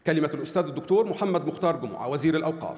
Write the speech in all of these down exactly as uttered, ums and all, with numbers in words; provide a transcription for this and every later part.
كلمة الأستاذ الدكتور محمد مختار جمعة وزير الأوقاف.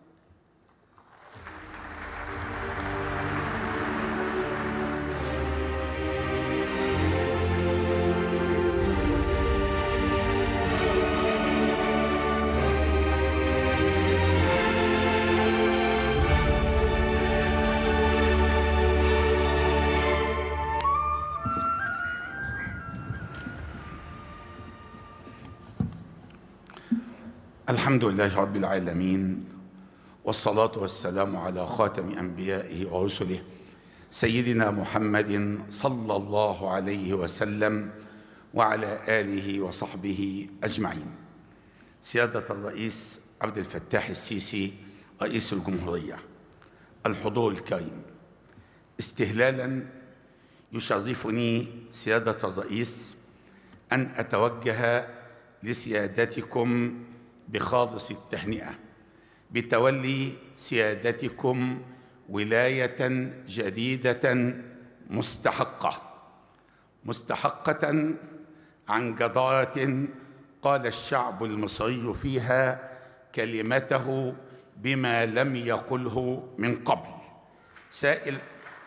الحمد لله رب العالمين، والصلاة والسلام على خاتم أنبيائه ورسله سيدنا محمد صلى الله عليه وسلم وعلى آله وصحبه أجمعين. سيادة الرئيس عبد الفتاح السيسي رئيس الجمهورية، الحضور الكريم، استهلالا يشرفني سيادة الرئيس أن أتوجه لسيادتكم بخالص التهنئة بتولي سيادتكم ولاية جديدة مستحقة مستحقة عن جدارة قال الشعب المصري فيها كلمته بما لم يقله من قبل. سائل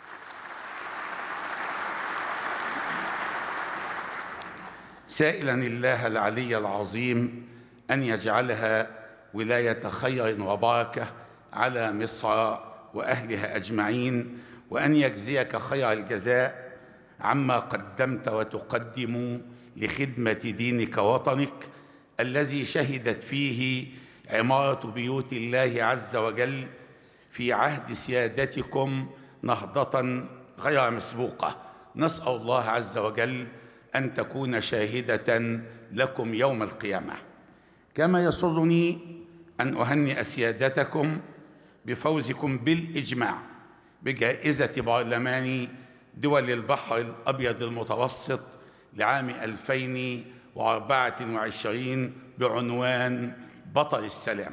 سائلا الله العلي العظيم أن يجعلها ولاية خير وبركة على مصر وأهلها أجمعين، وأن يجزيك خير الجزاء عما قدمت وتقدم لخدمة دينك وطنك الذي شهدت فيه عمارة بيوت الله عز وجل في عهد سيادتكم نهضة غير مسبوقة. نسأل الله عز وجل أن تكون شاهدة لكم يوم القيامة. كما يسرني أن أهنئ سيادتكم بفوزكم بالإجماع بجائزة برلمان دول البحر الأبيض المتوسط لعام ألفين وأربعة وعشرين بعنوان بطل السلام،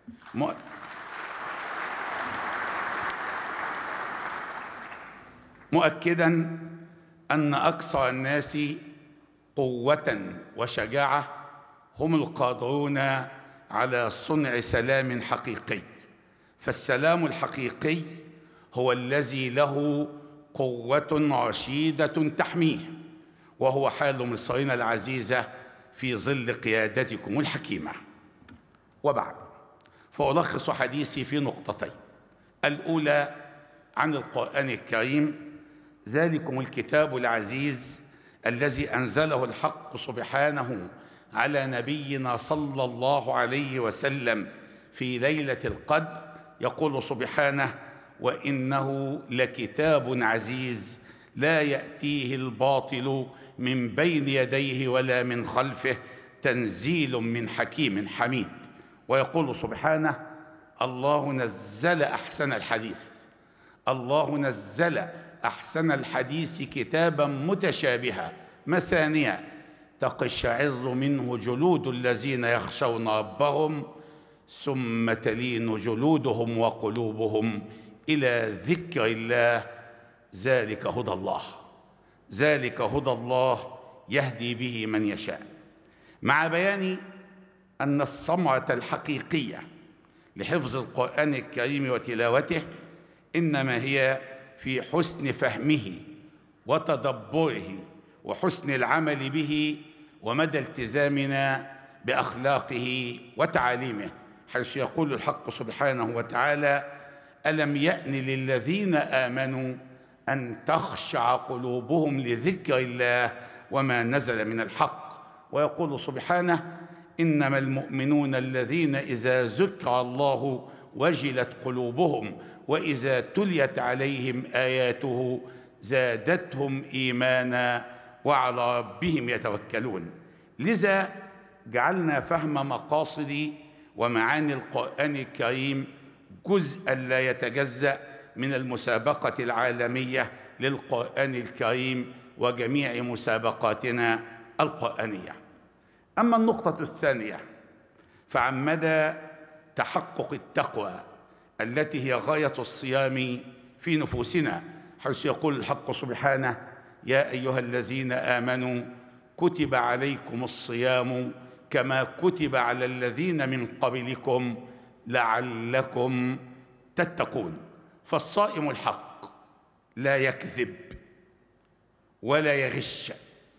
مؤكداً أن أكثر الناس قوة وشجاعة هم القادرون على صنع سلام حقيقي، فالسلام الحقيقي هو الذي له قوة رشيدة تحميه، وهو حال مصرنا العزيزة في ظل قيادتكم الحكيمة. وبعد، فألخص حديثي في نقطتين: الأولى عن القرآن الكريم، ذلكم الكتاب العزيز الذي أنزله الحق سبحانه على نبينا صلى الله عليه وسلم في ليلة القدر. يقول سبحانه: وإنه لكتاب عزيز لا يأتيه الباطل من بين يديه ولا من خلفه تنزيل من حكيم حميد. ويقول سبحانه: الله نزل أحسن الحديث الله نزل أحسن الحديث كتابا متشابها مثانية تقشعر منه جلود الذين يخشون ربهم ثم تلين جلودهم وقلوبهم إلى ذكر الله ذلك هدى الله ذلك هدى الله يهدي به من يشاء. مع بيان أن الثمرة الحقيقية لحفظ القرآن الكريم وتلاوته إنما هي في حسن فهمه وتدبره وحسن العمل به ومدى التزامنا بأخلاقه وتعاليمه، حيث يقول الحق سبحانه وتعالى: ألم يأن للذين آمنوا أن تخشع قلوبهم لذكر الله وما نزل من الحق. ويقول سبحانه: إنما المؤمنون الذين إذا ذكر الله وجلت قلوبهم وإذا تليت عليهم آياته زادتهم إيمانا وعلى ربهم يتوكلون. لذا جعلنا فهم مقاصد ومعاني القرآن الكريم جزءا لا يتجزأ من المسابقة العالمية للقرآن الكريم وجميع مسابقاتنا القرآنية. أما النقطة الثانية فعن مدى تحقق التقوى التي هي غاية الصيام في نفوسنا، حيث يقول الحق سبحانه: يا أيها الذين آمنوا كتب عليكم الصيام كما كتب على الذين من قبلكم لعلكم تتقون. فالصائم الحق لا يكذب ولا يغش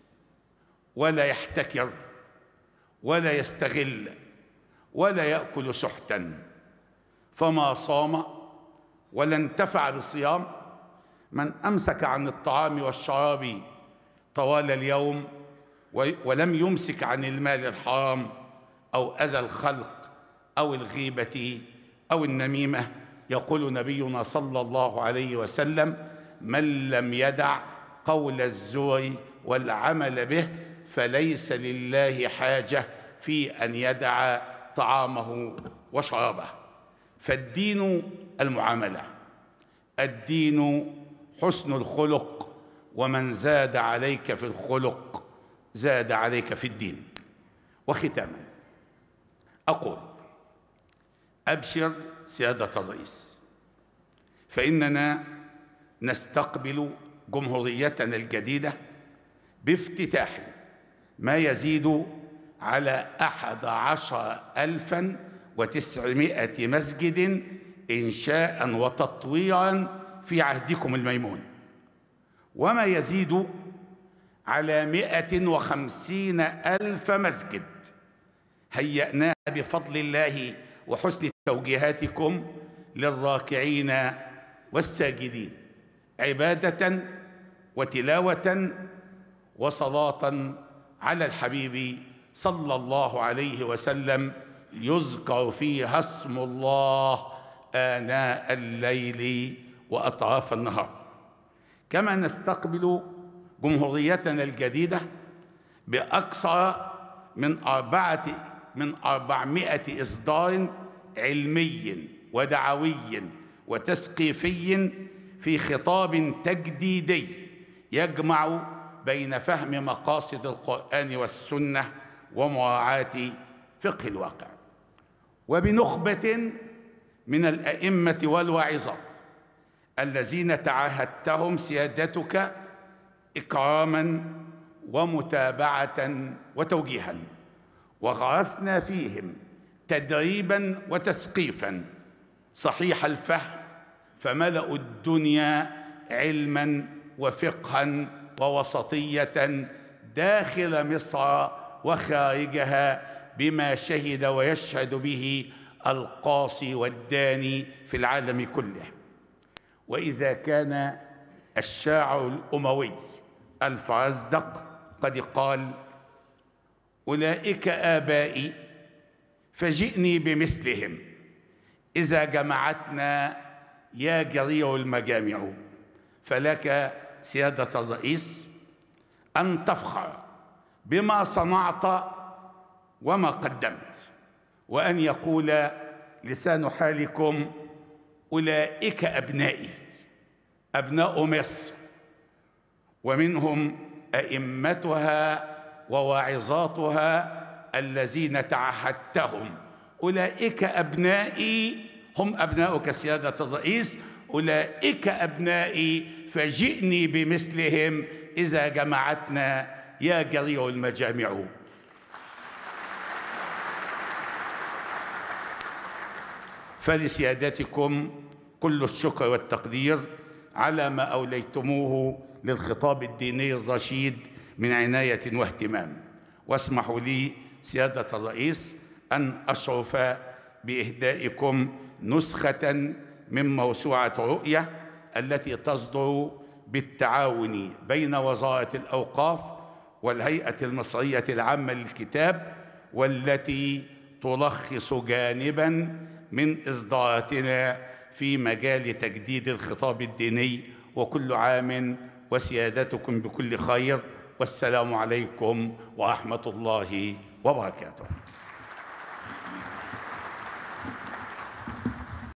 ولا يحتكر ولا يستغل ولا يأكل سحتا، فما صام ولا انتفع بصيام من أمسك عن الطعام والشراب طوال اليوم ولم يمسك عن المال الحرام أو أذى الخلق أو الغيبة أو النميمة. يقول نبينا صلى الله عليه وسلم: من لم يدع قول الزور والعمل به فليس لله حاجة في أن يدع طعامه وشرابه. فالدين المعاملة، الدين حسن الخلق، ومن زاد عليك في الخلق زاد عليك في الدين. وختاما أقول: أبشر سيادة الرئيس، فإننا نستقبل جمهوريتنا الجديدة بافتتاح ما يزيد على أحد عشر ألفا وتسعمائة مسجد إنشاء وتطويرا في عهدكم الميمون، وما يزيد على مائة وخمسين ألف مسجد هيأناه بفضل الله وحسن توجيهاتكم للراكعين والساجدين عبادة وتلاوة وصلاة على الحبيب صلى الله عليه وسلم، يذكر فيها اسم الله آناء الليل وأطراف النهار. كما نستقبل جمهوريتنا الجديدة بأكثر من أربعة من أربعمائة إصدار علمي ودعوي وتثقيفي في خطاب تجديدي يجمع بين فهم مقاصد القرآن والسنة ومراعاة فقه الواقع، وبنخبة من الأئمة والواعظات الذين تعاهدتهم سيادتك إكراما ومتابعة وتوجيها، وغرسنا فيهم تدريبا وتثقيفا صحيح الفهم، فملأوا الدنيا علما وفقها ووسطية داخل مصر وخارجها بما شهد ويشهد به القاصي والداني في العالم كله. وإذا كان الشاعر الأموي الفرزدق قد قال: أولئك آبائي فجئني بمثلهم إذا جمعتنا يا جرير المجامع. فلك سيادة الرئيس أن تفخر بما صنعت وما قدمت، وأن يقول لسان حالكم: أولئك أبنائي، أبناء مصر، ومنهم أئمتها وواعظاتها الذين تعهدتهم. أولئك أبنائي هم أبناؤك سيادة الرئيس، أولئك أبنائي فجئني بمثلهم إذا جمعتنا يا جرير المجامع. فلسيادتكم كل الشكر والتقدير على ما أوليتموه للخطاب الديني الرشيد من عناية واهتمام. واسمحوا لي سيادة الرئيس أن أشرف بإهدائكم نسخة من موسوعة رؤية التي تصدر بالتعاون بين وزارة الأوقاف والهيئة المصرية العامة للكتاب، والتي تلخص جانباً من إصداراتنا في مجال تجديد الخطاب الديني. وكل عام وسيادتكم بكل خير، والسلام عليكم ورحمة الله وبركاته.